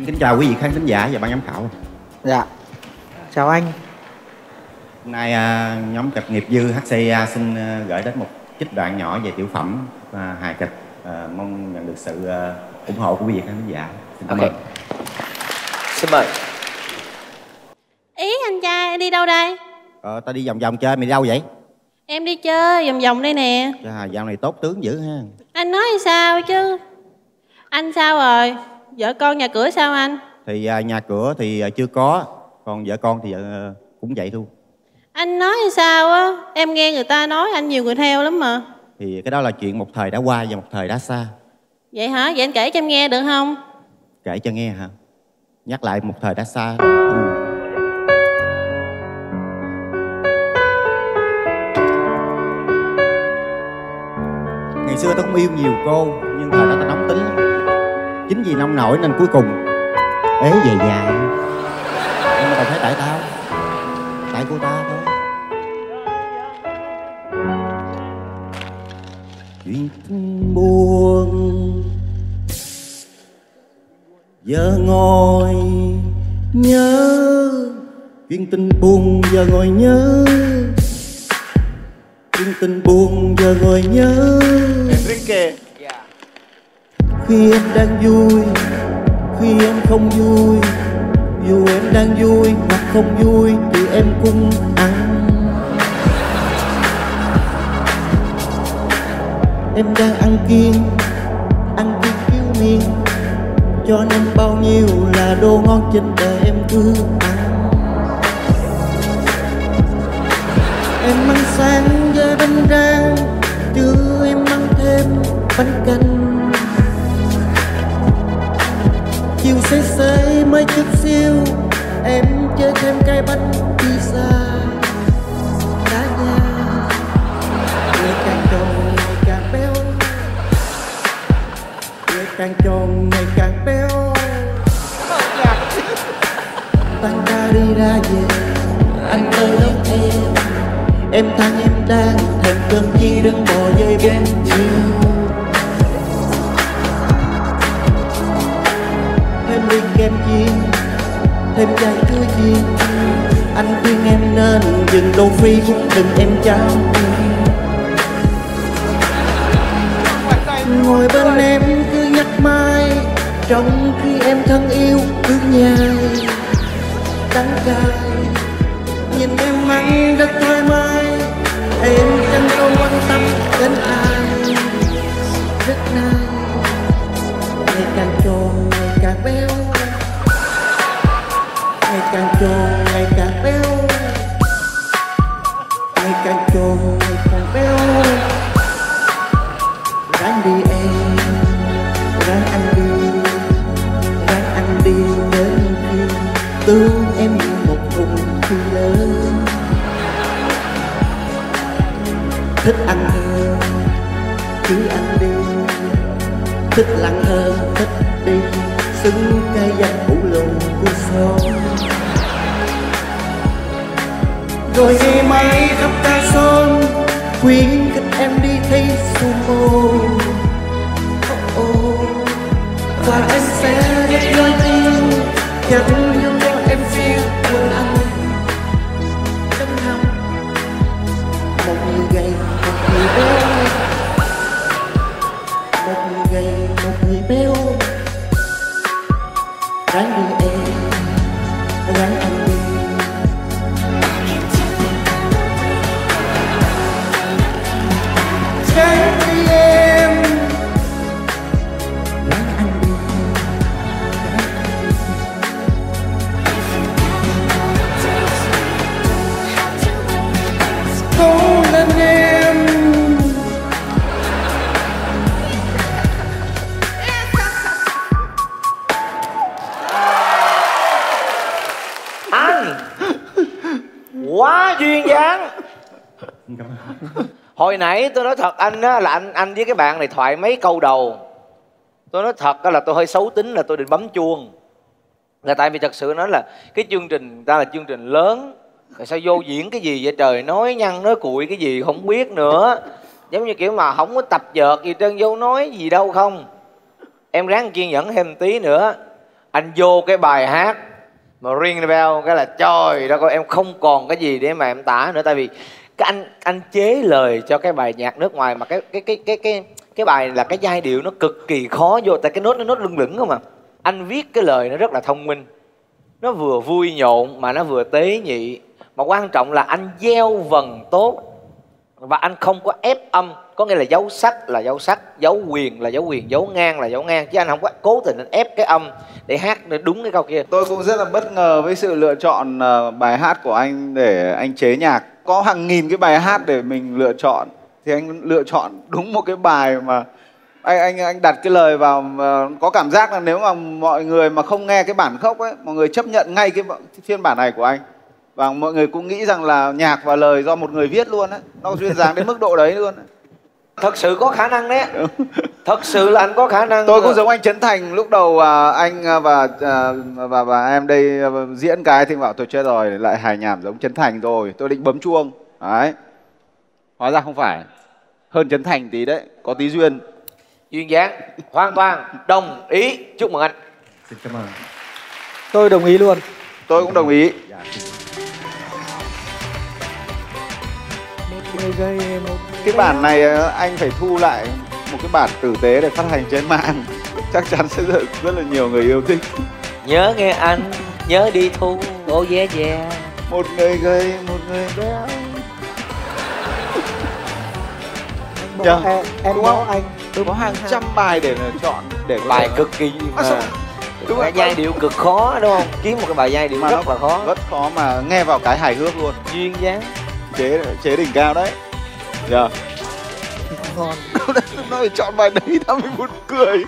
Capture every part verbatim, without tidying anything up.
Kính chào quý vị khán thính giả và ban giám khảo. Dạ. Chào anh. Hôm nay à, nhóm kịch nghiệp dư hát xê a xin à, gửi đến một trích đoạn nhỏ về tiểu phẩm à, hài kịch. À, mong nhận được sự à, ủng hộ của quý vị khán thính giả. Xin cảm okay. ơn. Xin mời. Ý anh trai đi đâu đây? Ờ, ta đi vòng vòng chơi, mày đi đâu vậy? Em đi chơi vòng vòng đây nè. Chà, dạo này tốt tướng dữ ha. Anh nói sao chứ? Anh sao rồi? Vợ con nhà cửa sao anh? Thì à, nhà cửa thì à, chưa có, còn vợ con thì à, cũng vậy thôi. Anh nói sao á? Em nghe người ta nói anh nhiều người theo lắm mà. Thì cái đó là chuyện một thời đã qua và một thời đã xa. Vậy hả? Vậy anh kể cho em nghe được không? Kể cho nghe hả? Nhắc lại một thời đã xa. Ngày xưa tao cũng yêu nhiều cô, nhưng thời đó tao nóng tính lắm. Chính vì nông nổi nên cuối cùng ế về dài. Nhưng mà tao thấy tại tao, tại cô ta thôi. Chuyện buồn giờ ngồi nhớ, chuyện tình buồn giờ ngồi nhớ, chuyện tình buồn giờ ngồi nhớ. Khi em đang vui, khi em không vui, dù em đang vui hoặc không vui thì em cũng ăn. Em đang ăn kiêng, ăn kiêng thiếu miên, cho nên bao nhiêu là đồ ngon trên đời em cứ ăn. Em ăn sáng với bánh rang, trưa em ăn thêm bánh canh, chiều xế xế mới chút xíu em chơi thêm cái bánh pizza đá nha. Ngày càng tròn ngày càng béo, ngày càng tròn ngày càng béo. Tan ca đi ra về anh tới đón em, em than em đang thèm cơm chi đứng bò dây bên chiều. Thêm ly kem chiên, thêm chai chuối chiên, anh khuyên em nên dừng đồ phi cũng đừng em cháo. Ngồi bên em cứ nhắc mãi, trong khi em thân yêu cứ nhai đắng cay. Nhìn em ăn rất thoải mái, em chẳng có quan tâm đến ai. Rất nay ngày càng tròn ngày càng béo, ngày càng tròn ngày càng béo, ngày càng tròn ngày càng béo. Ráng đi em, ráng ăn đi, ráng ăn đi đến khi tương em như một thùng khi lớn. Thích ăn hơn cứ ăn đi, thích lặng hơn thích đi, xứng cái danh phủ lùn của son. Rồi ngày mai khắp ca son khuyến khích em đi thi sumo. Oh oh, và em sẽ rất nói tiếng chẳng như có em phiêu quên anh. Trong năm một người gầy một người béo, một người gầy một người béo. Ráng đi em, ráng ăn đi. Ráng đi em, ráng ăn đi, ráng ăn đi. Cố lên em. Anh quá duyên dáng. Hồi nãy tôi nói thật anh á, là anh anh với cái bạn này thoại mấy câu đầu. Tôi nói thật là tôi hơi xấu tính, là tôi định bấm chuông. Là tại vì thật sự nói là cái chương trình ta là chương trình lớn, rồi sao vô diễn cái gì vậy trời, nói nhăn nói cuội cái gì không biết nữa. Giống như kiểu mà không có tập vợt gì trơn, vô nói gì đâu không. Em ráng kiên nhẫn thêm tí nữa. anh vô cái bài hát mà Ring the Bell cái là trời đó, em không còn cái gì để mà em tả nữa. Tại vì cái anh anh chế lời cho cái bài nhạc nước ngoài mà cái cái cái cái cái cái bài là cái giai điệu nó cực kỳ khó vô, tại cái nốt nó nốt lưng lửng không mà. Anh viết cái lời nó rất là thông minh, nó vừa vui nhộn mà nó vừa tế nhị, mà quan trọng là anh gieo vần tốt và anh không có ép âm, có nghĩa là dấu sắc là dấu sắc, dấu quyền là dấu quyền, dấu ngang là dấu ngang, chứ anh không có cố tình anh ép cái âm để hát đúng cái câu kia. Tôi cũng rất là bất ngờ với sự lựa chọn uh, bài hát của anh để anh chế nhạc. Có hàng nghìn cái bài hát để mình lựa chọn, thì anh lựa chọn đúng một cái bài mà anh anh anh đặt cái lời vào, uh, có cảm giác là nếu mà mọi người mà không nghe cái bản gốc ấy, mọi người chấp nhận ngay cái phiên bản này của anh. Và mọi người cũng nghĩ rằng là nhạc và lời do một người viết luôn á, nó duyên dáng đến mức độ đấy luôn á. Thật sự có khả năng đấy. Thật sự là anh có khả năng. Tôi cũng giống anh Trấn Thành, lúc đầu à, anh và, à, và và em đây diễn cái thì bảo tôi chết rồi, lại hài nhảm giống Trấn Thành rồi, tôi định bấm chuông. Đấy. Hóa ra không phải. Hơn Trấn Thành tí đấy, có tí duyên. Duyên dáng, hoàn toàn đồng ý. Chúc mừng anh. Xin cảm ơn. Tôi đồng ý luôn. Tôi cũng đồng ý. Cái bản này anh phải thu lại một cái bản tử tế để phát hành trên mạng, chắc chắn sẽ rất, rất là nhiều người yêu thích. Nhớ nghe anh, nhớ đi thu, ô yeah yeah. Một người gầy, một người béo. Dạ. Em, em đúng có không? anh. Tôi có hàng trăm bài để chọn, để bài cực kỳ mà. À, đúng cái giai điệu cực khó đúng không? Kiếm một cái bài giai điệu mà rất là khó. Rất khó mà nghe vào cái hài hước luôn. Duyên dáng. Chế chế đỉnh cao đấy. Dạ. Ngon. Nó phải chọn bài đấy tao mới muốn cười.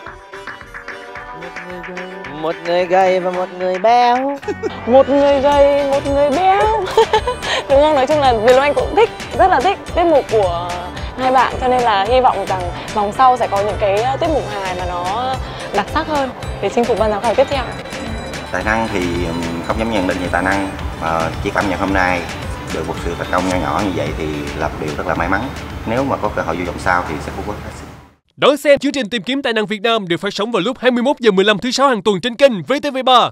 Một người gầy và một người béo. Một người gầy, một người béo. Đúng không? Nói chung là Việt Long Anh cũng thích, rất là thích tiết mục của hai bạn, cho nên là hy vọng rằng vòng sau sẽ có những cái tiết mục hài mà nó đặc sắc hơn để chinh phục ban giám khảo tiếp theo. Tài năng thì không dám nhận định về tài năng, mà chiếc âm nhạc hôm nay được một sự thành công nho nhỏ như vậy thì là một điều rất là may mắn. Nếu mà có cơ hội vô vòng sau thì sẽ phú quốc hết sức. Đón xem chương trình Tìm kiếm tài năng Việt Nam được phát sóng vào lúc hai mươi mốt giờ mười lăm thứ sáu hàng tuần trên kênh vê tê vê ba.